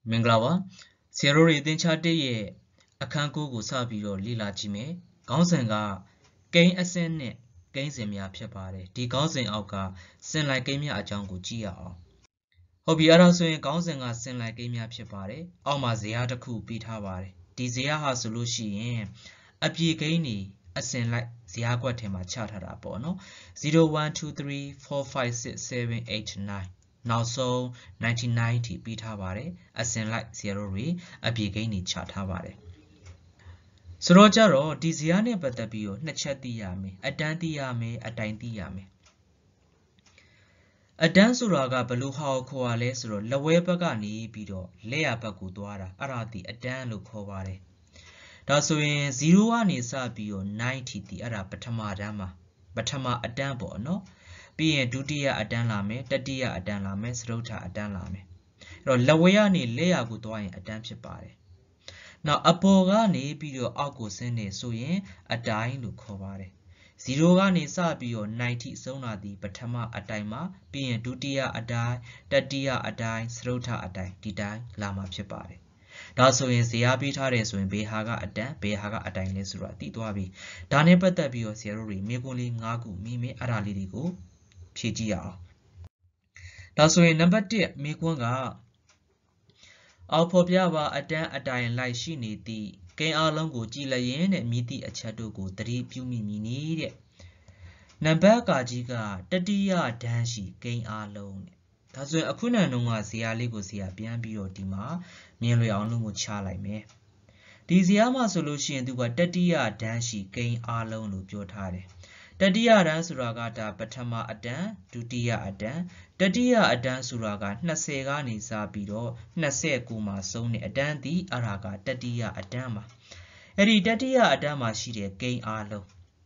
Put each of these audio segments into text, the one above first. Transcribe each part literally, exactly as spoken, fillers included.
မင်္ဂလာပါဆရာတို့တွေသင်္ချာတစ်ရဲ့အခန်းကိုကိုစပြီးတော့လေ့လာကြည့်မယ်ခေါင်းစဉ်ကကိန်းအဆင့်နဲ့ကိန်းစဉ်များဖြစ်ပါတယ်ဒီခေါင်းစဉ်အောက်ကစင်လိုက်ကိန်းများအကြောင်းကိုကြည့်ရအောင်ဟုတ်ပြီအဲ့ဒါဆိုရင်ခေါင်းစဉ်ကစင်လိုက်ကိန်းများဖြစ်ပါတယ်အောက်မှာဇယားတစ်ခုပေးထားပါတယ်ဒီဇယားဟာဆိုလို့ရှိရင်အပြေကိန်းတွေအစင်လိုက်ဇယားကွက်ထဲမှာချထားတာပေါ့နော်zero one two three four five six seven eight nineနောက်ဆုံးninety-nineထိပြီးထားပါတယ်အစင်လိုက်ဇီရိုတွေအပြေကိန်းတွေချထားပါတယ်ဆိုတော့ကြတော့ဒီဇယားနဲ့ပတ်သက်ပြီးတော့နှစ်ချက်သိရမယ်အတန်းသိရမယ်အတိုင်သိရမယ်အတန်းဆိုတာကဘယ်လိုဟာကိုခေါ်ရလဲဆိုတော့လက်ဝဲဘက်ကနေပြီးတော့လက်ရဘက်ကိုသွားတာအဲ့ဒါဒီအတန်းလို့ခေါ်ပါတယ်ဒါဆိုရင်zeroကနေစပြီးတော့nineထိဒီအဲ့ဒါပထမတန်းမှာပထမအတန်းပေါ့နော်ပြီးရင်ဒုတိယအတန်းလာမယ်တတိယအတန်းလာမယ်စတုတ္ထအတန်းလာမယ်အဲ့တော့လက်ဝဲကနေလက်ရကိုသွားရင်အတန်းဖြစ်ပါတယ်နောက်အပေါ်ကနေပြီးတော့အောက်ကိုဆင်းနေဆိုရင်အတိုင်းလို့ခေါ်ပါတယ်zeroကနေစပြီးတော့nineထိဆုံးတာဒီပထမအတိုင်းမှာပြီးရင်ဒုတိယအတိုင်းတတိယအတိုင်းစတုတ္ထအတိုင်းဒီတိုင်းလာမှာဖြစ်ပါတယ်ဒါဆိုရင်ဇယားပေးထားတယ်ဆိုရင်ဘေဟာကအတန်းဘေဟာကအတိုင်းလဲဆိုတာသိသွားပြီဒါနဲ့ပတ်သက်ပြီးတော့ဆရာတို့တွေမေးခွန်းလေး၅ခုမိမယ်အဲ့ဒါလေးတွေကိုဖြည့်ကြည့်ရအောင်ဒါဆိုရင်နံပါတ်oneမေးခွန်းကအောက်ဖော်ပြပါအတန်းအတိုင်းလိုက်ရှိနေသည့်ကိန်းအလုံးကိုကြည်လျင်တဲ့မြည်သည့်အချက်တို့ကိုသတိပြုမိမည်နည်းတဲ့နံပါတ်ကကြီးကတတိယတန်းရှိကိန်းအလုံးတဲ့ဒါဆိုရင်အခုနံတုန်းကဇယားလေးကိုဇယားပြန်ပြီးတော့ဒီမှာမြင်လွယ်အောင်လုံးကိုချလိုက်မယ်ဒီဇယားမှာဆိုလို့ရှိရင်သူကတတိယတန်းရှိကိန်းအလုံးလို့ပြောထားတယ်တတိယတန်းဆိုတာကဒါပထမအတန်းဒုတိယအတန်းတတိယအတန်းဆိုတာကtwentyကနေစပြီးတော့twenty-nineမှာဆုံးတဲ့အတန်းဒီအရာကတတိယအတန်းမှာအဲ့ဒီတတိယအတန်းမှာရှိတဲ့ကိန်းအလုံး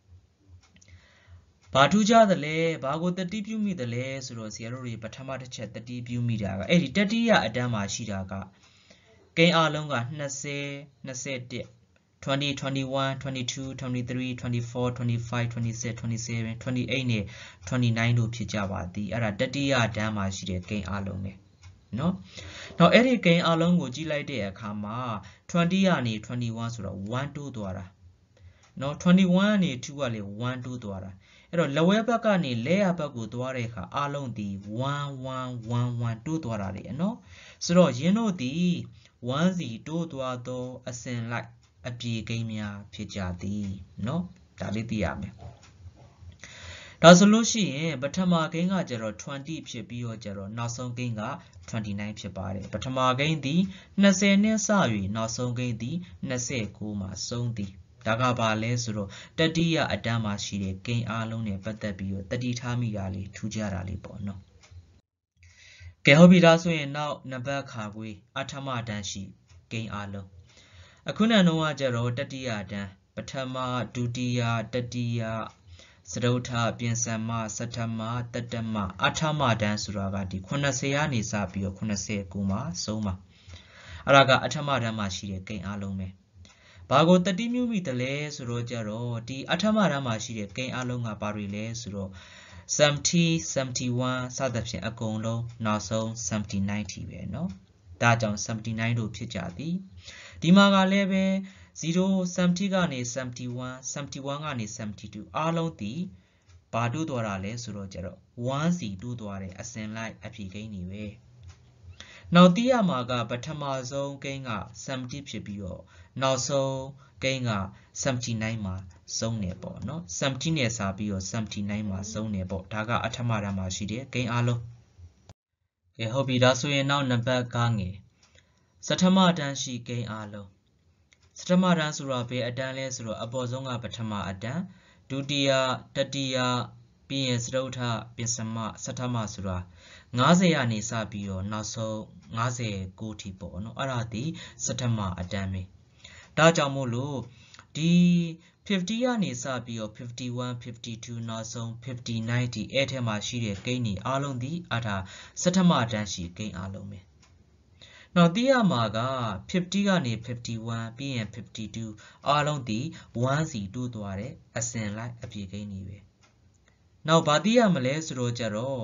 ဘာထူးခြားသလဲဘာကိုတတိပြုမိသလဲဆိုတော့ဆရာတို့တွေပထမတစ်ချက်တတိပြုမိတာကအဲ့ဒီတတိယအတန်းမှာရှိတာကကိန်းအလုံးကtwenty, twenty-one, twenty, twenty-one, twenty-two, twenty-three, twenty-four, twenty-five, twenty-six, twenty-seven, twenty-eight နဲ့twenty-nineတို့ဖြစ်ကြပါသည်အဲ့ဒါတတိယတန်းမှာရှိတဲ့ကိန်းအလုံးပဲနော်နောက်အဲ့ဒီကိန်းအလုံးကိုကြည့်လိုက်တဲ့အခါမှာtwentyကနေ twenty-one ဆိုတော့oneတိုးသွားတာနော် twenty-oneကနေtwoကလေoneတိုးသွားတာအဲ့တော့လက်ဝဲဘက်ကနေလက်ရဘက်ကိုသွားတဲ့အခါအလုံးဒီone one one oneတိုးသွားတာလေနော်ဆိုတော့ယင်းတို့ဒီoneစီတိုးသွားသောအစဉ်လိုက်အပြေကိန်းများဖြစ်ကြသည်နော်ဒါလေးသိရမယ်ဒါဆိုလို့ရှိရင်ပထမကိန်းကကျတော့twentyဖြစ်ပြီးတော့ကျတော့နောက်ဆုံးကိန်းကtwenty-nineဖြစ်ပါတယ်ပထမကိန်းသည်twentyနဲ့စ၍နောက်ဆုံးကိန်းသည်twenty-nineမှာဆုံးသည်ဒါကဘာလဲဆိုတော့တတိယအတန်းမှာရှိတဲ့ကိန်းအလုံးနဲ့ပတ်သက်ပြီးတော့တတိထားမိတာလေးထူးခြားတာလေးပေါ့နော်ကဲဟုတ်ပြီဒါဆိုရင်နောက်နံပါတ်ခါခွေးအထမတန်းရှိကိန်းအလုံးအခုနံတော့ကကျတော့တတိယတန်းပထမဒုတိယတတိယစတုတ္ထပြင်စမစတ္ထမတတ္တမအထမတန်းဆိုတာကဒီninetyကနေစပြီးတော့ninety-nineမှာဆုံးပါအဲ့ဒါကအထမတန်းမှာရှိတဲ့ကိန်းအလုံးပဲဘာကိုတတိမြုမိတလဲဆိုတော့ကြတော့ဒီအထမတန်းမှာရှိတဲ့ကိန်းအလုံးကဘာတွေလဲဆိုတော့seventy, seventy-one စသဖြင့်အကုန်လုံးနောက်ဆုံးseventy-nineထိပဲเนาะဒါကြောင့်seventy-nineတို့ဖြစ်ကြသည်ဒီမှာကလည်းပဲzero, seventyကနေseventy-one, seventy-oneကနေseventy-twoအားလုံးဒီဘာတိုးသွားတာလဲဆိုတော့ကြတော့oneစီတိုးသွားတယ်အစဉ်လိုက်အဖြေကိန်းတွေပဲနောက်သိရမှာကပထမဆုံးကိန်းကseventyဖြစ်ပြီးတော့နောက်ဆုံးကိန်းကseventy-nineမှာဆုံးနေပေါ့နော်seventyနဲ့စာပြီးတော့seventy-nineမှာဆုံးနေပေါ့ဒါကအထမတန်းမှာရှိတဲ့ကိန်းအလုံးကဲဟုတ်ပြီဒါဆိုရင်နောက်နံပါတ်ကငယ်စထမတန်းရှိကိန်းအလုံးစထမတန်းဆိုတာဘယ်အတန်းလဲဆိုတော့အပေါ်ဆုံးကပထမအတန်းဒုတိယတတိယပြီးရင်စတုတ္ထပြင်စမစထမဆိုတာninetyကနေစပြီးတော့နောက်ဆုံးninety-nineထိပေါ့နော်အဲ့ဒါဒီစထမအတန်းပဲဒါကြောင့်မို့လို့ဒီfiftyကနေစပြီးတော့fifty-one, fifty-twoနောက်ဆုံးfifty-nineဒီအဲ့ထဲမှာရှိတဲ့ကိန်းတွေအားလုံးဒီအထာစထမတန်းရှိကိန်းအားလုံးပဲနောက်သိရမှာကfiftyကနေ fifty-one ပြီးရင်fifty-twoအားလုံးဒီoneစီတိုးသွားတဲ့အစဉ်လိုက်အပြေကိန်းတွေပဲနောက်ဘာသိရမလဲဆိုတော့ကြတော့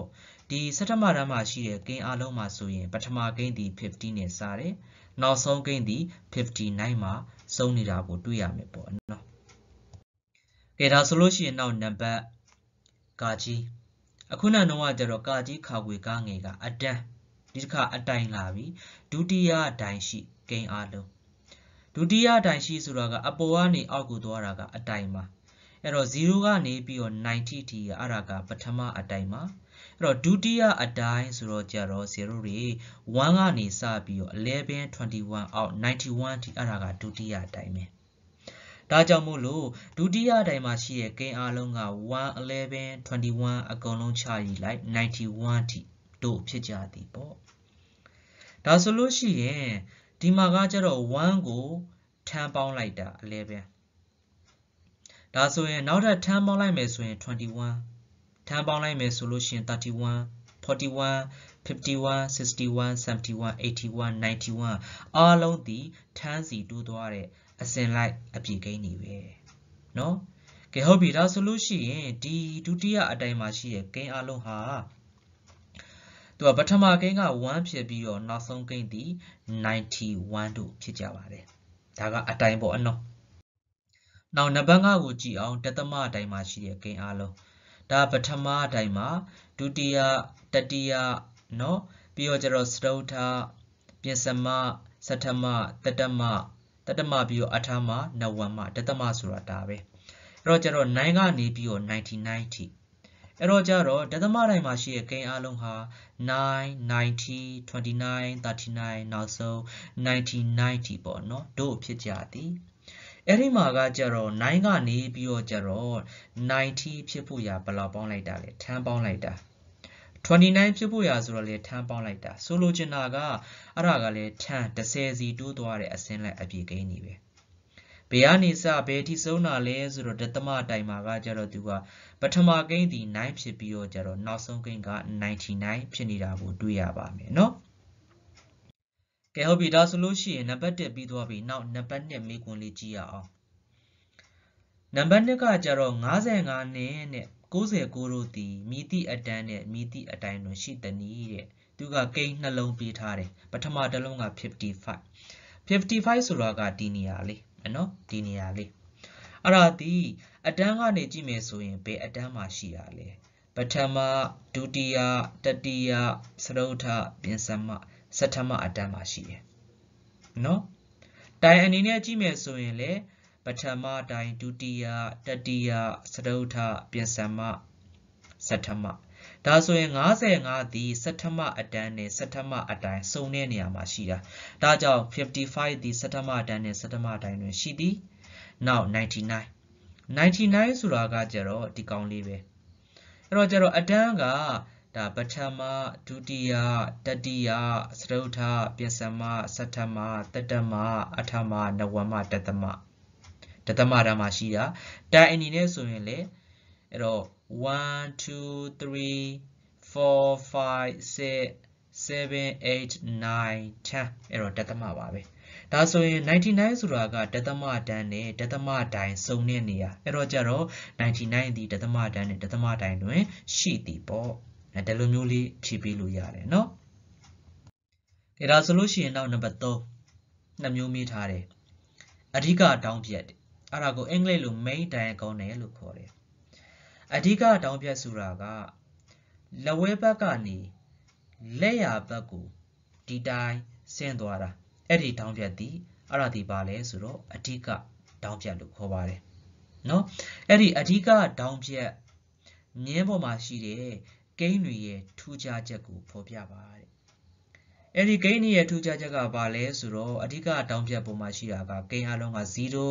ဒီစတမတန်းမှာရှိတဲ့ကိန်းအားလုံးမှာဆိုရင်ပထမကိန်းဒီfiftyနဲ့စတယ်နောက်ဆုံးကိန်းဒီfifty-nineမှာဆုံးနေတာကိုတွေ့ရမယ်ပေါ့နော်ကဲဒါဆိုလို့ရှိရင်နောက်နံပါတ်ကာကြီးအခုနကတော့ကျတော့ကာကြီးခါခွေကားငယ်ကအတန်းဒီတစ်ခါအတိုင်လာပြီဒုတိယအတိုင်ရှိကိန်းအားလုံးဒုတိယအတိုင်ရှိဆိုတာကအပေါ်ကနေအောက်ကိုသွားတာကအတိုင်မှာအဲ့တော့zeroကနေပြီးတော့ninetyထိရအဲ့ဒါကပထမအတိုင်မှာအဲ့တော့ဒုတိယအတိုင်ဆိုတော့ကျတော့zeroတွေoneကနေစပြီးတော့eleven twenty-oneအောက်ninety-oneထိအဲ့ဒါကဒုတိယအတိုင်ပဲဒါကြောင့်မို့လို့ဒုတိယအတိုင်မှာရှိတဲ့ကိန်းအားလုံးကone eleven twenty-oneအကုန်လုံးချရည်လိုက်ninety-oneထိတို့ဖြစ်ကြသည်ပေါ့ဒါဆိုလို့ရှိရင်ဒီမှာကကျတော့oneကိုtenပေါင်းလိုက်တာelevenဒါဆိုရင်နောက်ထပ်tenပေါင်းလိုက်မယ်ဆိုရင်twenty-one tenပေါင်းလိုက်မယ်ဆိုလို့ရှိရင်thirty-one forty-one fifty-one sixty-one seventy-one eighty-one ninety-oneအားလုံးဒီtenစီတိုးသွားတဲ့အစဉ်လိုက်အပြည့်ကိန်းတွေပဲเนาะကဲဟုတ်ပြီဒါဆိုလို့ရှိရင်ဒီဒုတိယအတိုင်မှာရှိတဲ့ကိန်းအားလုံးဟာသူကပထမကိန်းကoneဖြစ်ပြီးတော့နောက်ဆုံးကိန်းဒီninety-oneတို့ဖြစ်ကြပါတယ်ဒါကအတိုင်ပေါ့အနော်နောက်နံပါတ်fiveကိုကြည့်အောင်တသမအတိုင်မှာရှိတဲ့ကိန်းအားလုံးဒါပထမအတိုင်မှာဒုတိယတတိယเนาะပြီးတော့ကျတော့စတုတ္ထပြင်စမစထမတတမတတမပြီးတော့အထမနဝမတတမဆိုတာဒါပဲအဲ့တော့ကျတော့nineကနေပြီးတော့ninety-nineထိအဲ့တော့ကျတော့တသမတိုင်းမှာရှိတဲ့ကိန်းအားလုံးဟာnine ninety twenty-nine thirty-nineနောက်ဆုံးninety-nineထိပေါ့နော်တို့ဖြစ်ကြသည်အဲ့ဒီမှာကကျတော့nineကနေပြီးတော့ကျတော့ninetyဖြစ်ဖို့ရဘယ်လောက်ပေါင်းလိုက်တာလဲtenပေါင်းလိုက်တာtwenty-nineဖြစ်ဖို့ရဆိုတော့လေtenပေါင်းလိုက်တာဆိုလိုချင်တာကအဲ့ဒါကလေten tenစီတိုးသွားတဲ့အစင်းလိုက်အပြည့်ကိန်းကြီးပဲဘယ်ကနေစဘယ်ထိဆုံးတာလဲဆိုတော့ဒသမအတိုင်မှာကကျတော့သူကပထမကိန်းဒီnineဖြစ်ပြီးတော့ကျတော့နောက်ဆုံးကိန်းကninety-nineဖြစ်နေတာကိုတွေ့ရပါမယ်เนาะကဲဟုတ်ပြီဒါဆိုလို့ရှိရင်နံပါတ်oneပြီးသွားပြီနောက်နံပါတ်twoမေးခွန်းလေးကြည့်ရအောင်နံပါတ်twoကကျတော့fifty-fiveနဲ့နဲ့ninety-nineတို့သည်မိတိအတန်းနဲ့မိတိအတိုင်းတွင်ရှိသည်နည်းတဲ့သူကကိန်းနှလုံးပေးထားတယ်ပထမတစ်လုံးကfifty-five fifty-fiveဆိုတာကဒီနေရာလေးနော်ဒီနေရာလေးအဲ့ဒါဒီအတန်းကနေကြည့်မယ်ဆိုရင်ဘယ်အတန်းမှာရှိရလဲပထမဒုတိယတတိယစတုတ္ထပြင်စမစထမအတန်းမှာရှိတယ်နော်တိုင်အနေနဲ့ကြည့်မယ်ဆိုရင်လေပထမတိုင်ဒုတိယတတိယစတုတ္ထပြင်စမစထမဒါဆိုရင်fifty-fiveဒီစထမအတန်းနဲ့စထမအတိုင်းစုံတဲ့နေရာမှာရှိတာဒါကြောင့်fifty-fiveဒီစထမအတန်းနဲ့စထမအတိုင်းတွင်ရှိသည်နောက်ninety-nine ninety-nineဆိုတာကကျတော့ဒီကောင်လေးပဲအဲ့တော့ကျတော့အတန်းကဒါပထမဒုတိယတတိယစတုတ္ထပြင်စမစထမတတမအထမနဝမတသမတသမတန်းမှာရှိတာတိုင်အနေနဲ့ဆိုရင်လေအဲ့တော့one two three four five six seven eight nine tenအဲ့တော့တသမပါပဲဒါဆိုရင်ninety-nineဆိုတာကတသမတန်းနဲ့တသမတိုင်းစုံတဲ့နေရာအဲ့တော့ကျတော့ninety-nineဒီတသမတန်းနဲ့တသမတိုင်းတွင်ရှိသည်ပေါ့အဲ့ဒါလိုမျိုးလေးဖြည့်ပေးလို့ရတယ်เนาะကဲဒါဆိုလို့ရှိရင်နောက်နံပါတ်threeနှစ်မျိုးမေးထားတယ်အဓိကတောင်းပြတ်အဲ့ဒါကိုအင်္ဂလိပ်လို main diagonal လို့ခေါ်တယ်အဓိကတောင်းပြတ်ဆိုတာကလက်ဝဲဘက်ကနေလက်ရဘက်ကိုဒီတိုင်းဆင်းသွားတာအဲ့ဒီတောင်းပြတ်သည်အဲ့ဒါဒီပါလဲဆိုတော့အဓိကတောင်းပြတ်လို့ခေါ်ပါတယ်เนาะအဲ့ဒီအဓိကတောင်းပြတ်မြင်းပေါ်မှာရှိတဲ့ကိန်းတွေရဲ့ထူးခြားချက်ကိုဖော်ပြပါတဲ့အဲ့ဒီကိန်းတွေရဲ့ထူးခြားချက်ကဘာလဲဆိုတော့အဓိကတောင်းပြတ်ပေါ်မှာရှိတာကကိန်းအလုံးကzero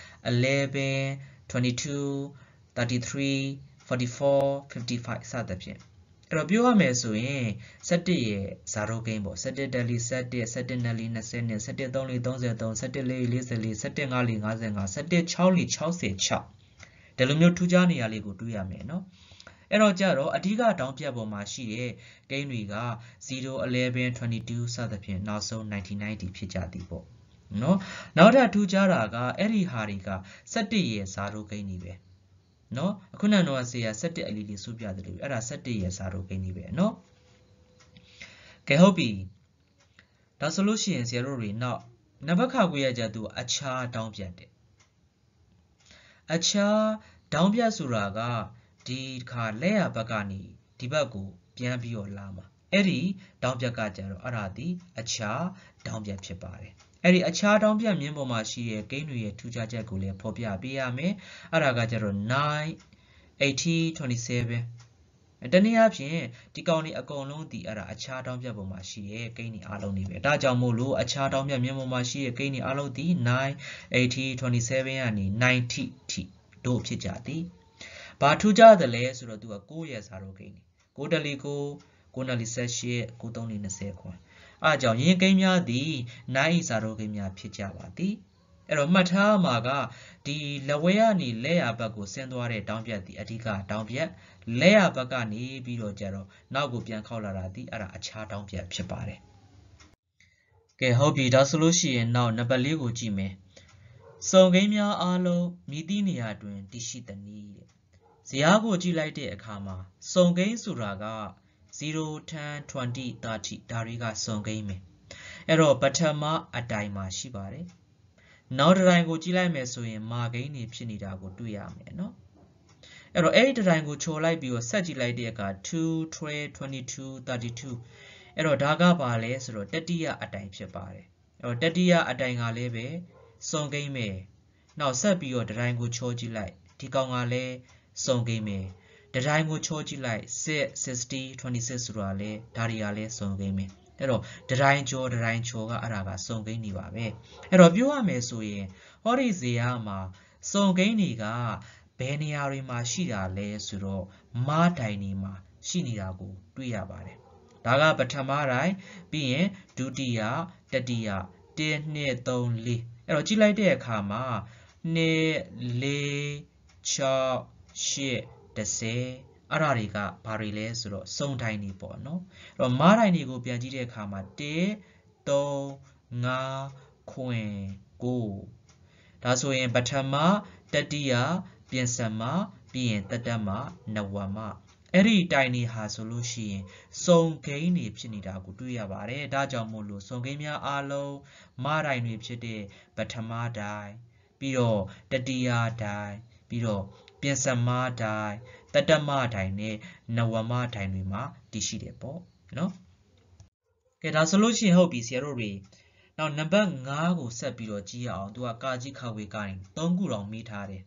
eleven twenty-two thirty-three forty-four fifty-fiveစသဖြင့်အဲ့တော့ပြောရမယ်ဆိုရင်seventeenရဲ့ဇာတိုကိန်းပေါ့seventeenတက်လီseventeen seventeenနယ်လီtwenty seventeenသုံးလီthirty-three seventeenလေးလီforty-four seventeen fiveလီfifty-five seventeen sixလီsixty-sixဒီလိုမျိုးထူးခြားနေရာလေးကိုတွေ့ရမယ်နော်အဲ့တော့ကြတော့အဓိကတောင်းပြတ်ပေါ်မှာရှိတဲ့ကိန်းတွေကzero eleven twenty-twoစသဖြင့်နောက်ဆုံးninety-nineတီဖြစ်ကြသည်ပေါ့နော်နောက်ထပ်ထူးခြားတာကအဲ့ဒီဟာတွေကseventeenရဲ့ဇာတိုကိန်းတွေပဲနော်အခုနကတော့ဆေးရ၁၁အလီလီစုပြတယ်လို့အဲ့ဒါ၁၁ရဲ့စာရိုကိန်းကြီးပဲနော်ကဲဟုတ်ပြီဒါဆိုလို့ရှိရင်ဆရာတို့တွေနောက်နံပါတ်ခခွေရကြသူအခြားတောင်းပြတ်တယ်အခြားတောင်းပြတ်ဆိုတာကဒီခါလက်ရဘက်ကနေဒီဘက်ကိုပြန်ပြီးတော့လာမှာအဲ့ဒီတောင်းပြတ်ကကြတော့အဲ့ဒါဒီအခြားတောင်းပြတ်ဖြစ်ပါတယ်အဲ့ဒီအခြားတောင်းပြတ်မြင်းပေါ်မှာရှိတဲ့ကိန်းတွေရဲ့ထူးခြားချက်ကိုလည်းဖော်ပြပေးရမယ်အဲ့ဒါကကြတော့nine eighty twenty-sevenတနည်းအားဖြင့်ဒီကောင်တွေအကုန်လုံးဒီအဲ့ဒါအခြားတောင်းပြတ်ပေါ်မှာရှိတဲ့ကိန်းတွေအားလုံးတွေပဲဒါကြောင့်မို့လို့အခြားတောင်းပြတ်မြင်းပေါ်မှာရှိတဲ့ကိန်းတွေအားလုံးဒီnine eighty twenty-sevenကနေ ninety ထိတို့ဖြစ်ကြသည်ဘာထူးခြားတယ်လဲဆိုတော့သူကnineရဲ့စာရိုကိန်းတွေnineတလီnine nineတလီeighteen nineသုံးလီtwentyခွန်အားကြောင့်ရင်းကိန်းများသည်nineစာရိုကိန်းများဖြစ်ကြပါသည်အဲ့တော့မှတ်ထားမှာကဒီလက်ဝဲကနေလက်ရဘက်ကိုဆင်းသွားတဲ့တောင်းပြတ်ဒီအဓိကတောင်းပြတ်လက်ရဘက်ကနေပြီးတော့ကြတော့နောက်ကိုပြန်ခောက်လာတာဒီအဲ့ဒါအခြားတောင်းပြတ်ဖြစ်ပါတယ်ကဲဟုတ်ပြီဒါဆိုလို့ရှိရင်နောက်နံပါတ်၄ကိုကြည့်မယ်စုံကိန်းများအားလုံးမြည်သည့်နေရာတွင်တည်ရှိသည်နည်းတဲ့ဇယားကိုကြည့်လိုက်တဲ့အခါမှာစုံကိန်းဆိုတာကzero ten twenty thirtyဒါတွေကစုံကိန်းပဲအဲ့တော့ပထမအတိုင်းမှာရှိပါတယ်နောက်တစ်တိုင်းကိုကြည့်လိုက်မယ်ဆိုရင်မာကိန်းတွေဖြစ်နေတာကိုတွေ့ရမယ်နော်အဲ့တော့အဲ့ဒီတစ်တိုင်းကိုခြုံလိုက်ပြီးတော့ဆက်ကြည့်လိုက်တဲ့အခါtwo twelve twenty-two thirty-twoအဲ့တော့ဒါကပါလဲဆိုတော့တတိယအတိုင်းဖြစ်ပါတယ်အဲ့တော့တတိယအတိုင်းကလည်းပဲစုံကိန်းပဲနောက်ဆက်ပြီးတော့တစ်တိုင်းကိုခြုံကြည့်လိုက်ဒီကောင်ကလည်းစုံကိန်းပဲတစ်တိုင်းကိုခြုံကြည့်လိုက်six sixty twenty-sixဆိုတာလည်းဒါတွေကလည်းစုံကိန်းပဲအဲ့တော့တတိုင်းကျော်တတိုင်းချော်ကအဲ့ဒါကစုံကိန်းနေပါပဲအဲ့တော့ပြောရမယ်ဆိုရင်ဟောဒီဇေယျမှာစုံကိန်းတွေကဘယ်နေရာတွေမှာရှိတာလဲဆိုတော့မားတိုင်းတွေမှာရှိနေတာကိုတွေ့ရပါတယ်ဒါကပထမတိုင်းပြီးရင်ဒုတိယတတိယone two three fourအဲ့တော့ကြည့်လိုက်တဲ့အခါမှာtwo four six eight tenအဲ့ဒါတွေကဘာတွေလဲဆိုတော့စုံတိုင်းတွေပေါ့နော်အဲ့တော့မားတိုင်းတွေကိုပြန်ကြည့်တဲ့အခါမှာone three fiveခွင်nineဒါဆိုရင်ပထမတတိယပြင်စမပြီးရင်တတမနဝမအဲ့ဒီတိုင်းတွေဟာဆိုလို့ရှိရင်စုံကိန်းတွေဖြစ်နေတာကိုတွေ့ရပါတယ်ဒါကြောင့်မို့လို့စုံကိန်းများအားလုံးမားတိုင်းတွေဖြစ်တဲ့ပထမတိုင်းပြီးတော့တတိယတိုင်းပြီးတော့ပြင်စမတိုင်းတတမတိုင်းနဲ့နဝမတိုင်းတွေမှာတည်ရှိတယ်ပေါ့နော်ကဲဒါဆိုလို့ရှိရင်ဟုတ်ပြီဆရာတို့တွေနောက်နံပါတ်fiveကိုဆက်ပြီးတော့ကြည့်ရအောင်သူကကာကြီးခါဝေကိုင်းthreeခုတောင်မိထားတယ်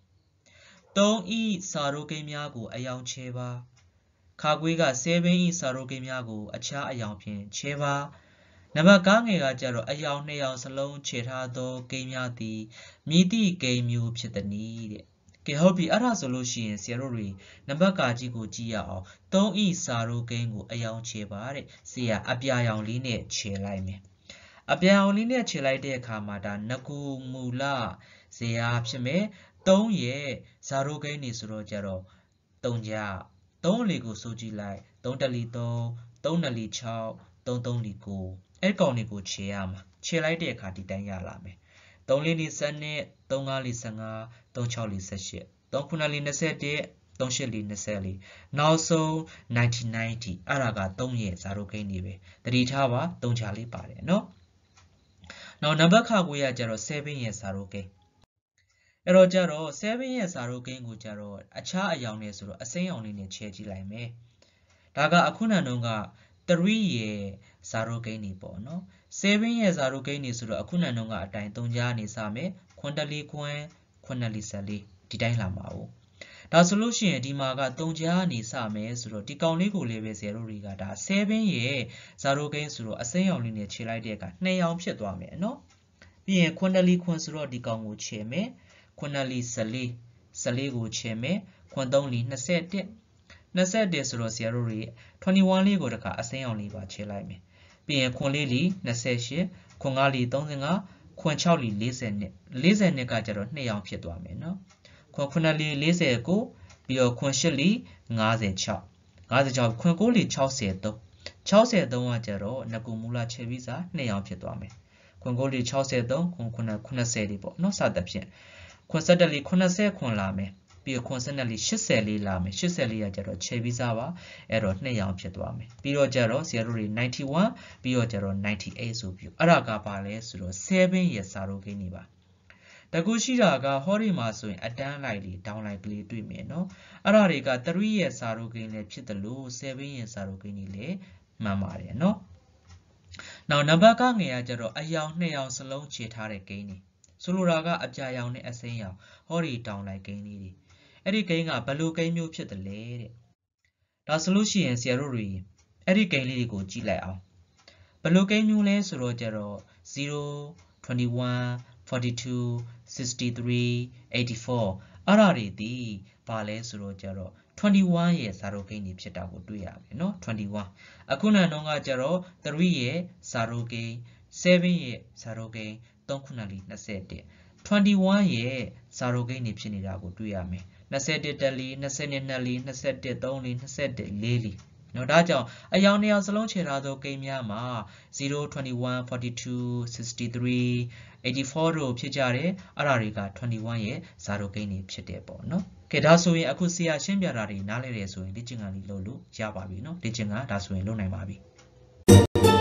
threeဤစာရိုကိန်းများကိုအယောင်ချဲပါခါကွေးကsevenဤစာရိုကိန်းများကိုအခြားအယောင်ဖြင့်ချဲပါနံပါတ်fiveငယ်ကကြတော့အယောင်နှစ်ယောင်စလုံးခြေထားသောကိန်းများသည်မြည်သည့်ကိန်းမျိုးဖြစ်သည်နည်းတဲ့ကဲဟုတ်ပြီအဲ့ဒါဆိုလို့ရှိရင်ဆရာတို့တွေနံပါတ်ကာကြီးကိုကြည့်ရအောင်threeဤစာရိုကိန်းကိုအယောင်ချဲပါတဲ့ဆရာအပြာရောင်လေးနဲ့ခြေလိုက်မယ်အပြာရောင်လေးနဲ့ခြေလိုက်တဲ့အခါမှာဒါငကူမူလဇေယျဖြစ်မယ်threeရဲ့ဇာရိုကိန်းနေဆိုတော့ကြတော့threeကြthreeလေးကိုဆိုကြည့်လိုက်threeတလီthree threeနှစ်လီsix threeသုံးလီnineအဲ့ကောင်လေးကိုခြေရမှာခြေလိုက်တဲ့အခါဒီတိုင်းရလာမယ်threeလေးလီtwelve three fiveလီfifteen three sixလီeighteen three nineလီtwenty-one three eightလီtwentyနောက်ဆုံးninety ninetyအဲ့ဒါကthreeရဲ့ဇာရိုကိန်းတွေပဲသတိထားပါthreeချာလေးပါတယ်နော်နောက်နံပါတ်ခကိုရကြတော့sevenရဲ့ဇာရိုကိန်းအဲ့တော့ကြတော့sevenရဲ့ဇာရိုကိန်းကိုကြတော့အခြားအယောင်နဲ့ဆိုတော့အစိမ်းရောင်လေးနဲ့ခြဲကြည့်လိုက်မယ်ဒါကအခုနံတော့ကthreeရဲ့ဇာရိုကိန်းတွေပေါ့နော်sevenရဲ့ဇာရိုကိန်းတွေဆိုတော့အခုနံတော့ကအတိုင်းthreeကြားနေစမယ်nineတလီnine nineလီfourteenဒီတိုင်းလာမှာ哦ဒါဆိုလို့ရှိရင်ဒီမှာကthreeကြားနေစမယ်ဆိုတော့ဒီကောင်လေးကိုလည်းပဲဆရာတို့တွေကဒါsevenရဲ့ဇာရိုကိန်းဆိုတော့အစိမ်းရောင်လေးနဲ့ခြေလိုက်တဲ့အခါနှစ်ရောင်ဖြစ်သွားမယ်နော်ပြီးရင်nineတလီnineဆိုတော့ဒီကောင်ကိုခြေမယ်nineလီfourteen fourteenကိုခြေမယ်nine threeလီtwenty-one twenty-oneဆိုတော့ဆရာတို့တွေtwenty-oneလေးကိုတခါအစိမ်းရောင်လေးပါခြေလိုက်မယ်ပြီးရင်nineလေးလီtwenty-eight nineလီthirty-five nine sixလီforty fortyကကြတော့နှစ်ရောင်ဖြစ်သွားမယ်နော်nineလီforty-nineပြီးတော့eightလီfifty-six fifty-six nineလီsixty-three sixty-threeကကြတော့ငကူမူလခြေပြီးစားနှစ်ရောင်ဖြစ်သွားမယ်nineလီsixty-three nine ninetyပေါ့နော်စသဖြင့်sevenလီeighty-nineလာမယ်ပြီးတော့ consonantly ရှစ်ဆယ်လေးလာမယ်ရှစ်ဆယ်လေးကကျတော့ခြေပြီးစားပါအဲ့တော့နှစ်ရောင်ဖြစ်သွားမယ်ပြီးတော့ကျတော့ဆရာတို့တွေninety-oneပြီးတော့ကျတော့ninety-eightဆိုပြီးအဲ့ဒါကပါလဲဆိုတော့sevenရဲ့စာရိုးကိန်းတွေပါတကူရှိတာကဟောဒီမှာဆိုရင်အတန်းလိုက်လေး down လိုက်ကလေးတွေ့မယ်နော်အဲ့ဒါတွေကthreeရဲ့စာရိုးကိန်းလည်းဖြစ်တယ်လို့sevenရဲ့စာရိုးကိန်းကြီးလည်းမှန်ပါတယ်နော်နောက်နံပါတ်ကငယ်ကကျတော့အယောင်နှစ်ယောင်စလုံးခြေထားတဲ့ကိန်းတွေဆိုလိုတာကအပြာရောင်နဲ့အစိမ်းရောင်ဟောဒီတောင်လိုက်ကိန်းလေးတွေအဲ့ဒီကိန်းကဘယ်လိုကိန်းမျိုးဖြစ်တယ်လဲတဲ့ဒါဆိုလို့ရှိရင်ဆရာတို့တွေအဲ့ဒီကိန်းလေးတွေကိုကြည့်လိုက်အောင်ဘယ်လိုကိန်းမျိုးလဲဆိုတော့ကျတော့zero twenty-one forty-two sixty-three eighty-fourအဲ့ဒါတွေဒီဘာလဲဆိုတော့ကျတော့twenty-oneရဲ့စာရိုးကိန်းတွေဖြစ်တာကိုတွေ့ရမယ်နော်twenty-oneအခုနကတော့ကကျတော့threeရဲ့စာရိုးကိန်းsevenရဲ့စာရိုးကိန်းသုံးခုနှစ်လေးtwenty-one twenty-oneရဲ့စာရိုးကိန်းတွေဖြစ်နေတာကိုတွေ့ရမယ်twenty-oneတက်လေးtwenty-twoလေးtwenty-oneလေးtwenty-oneလေးလေးနော်ဒါကြောင့်အယောင်နှစ်ယောက်စလုံးခြေထားသောကိန်းများမှာzero twenty-one forty-two sixty-three eighty-fourတို့ဖြစ်ကြတယ်အဲ့ဒါတွေကtwenty-oneရဲ့စာရိုးကိန်းတွေဖြစ်တယ်ပေါ့နော်ကဲဒါဆိုရင်အခုဆရာရှင်းပြတာတွေနားလည်တယ်ဆိုရင်လေ့ကျင့်ခန်းလေးလုပ်လို့ရပါပြီနော်လေ့ကျင့်ခန်းဒါဆိုရင်လုပ်နိုင်ပါပြီ